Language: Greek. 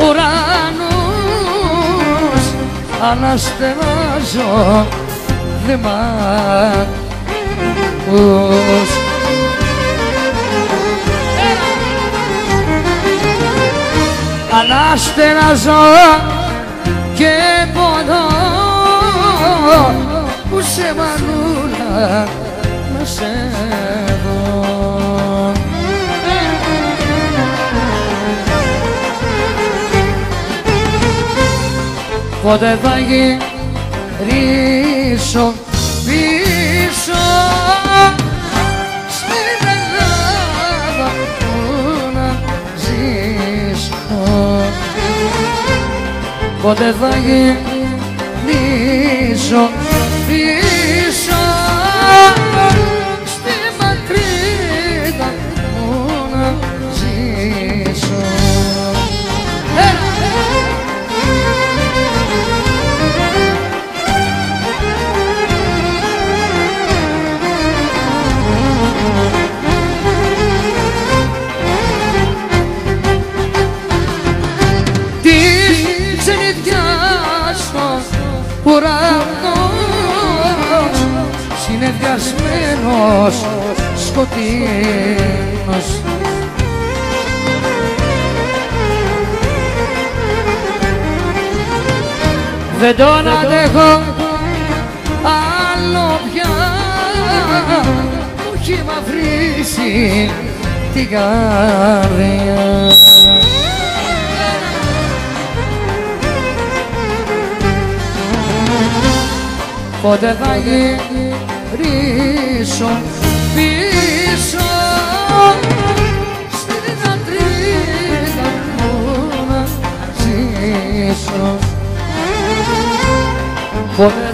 ουρανούς αναστενάζω δε μ' ακούς. Αναστενάζω και πονώ που σε μανούλα να σε δω. Πότε θα γυρίσω πίσω στην Ελλάδα που να ζήσω. Πότε θα γυρίσω πίσω στη πατρίδα που να ζήσω. Ουρανός συνεδριασμένος σκοτεινός, δεν τον αντέχω άλλο πια, μου έχει μαυρίσει την καρδιά. Πότε θα γυρίσω πίσω στην πατρίδα μου να ζήσω. Πότε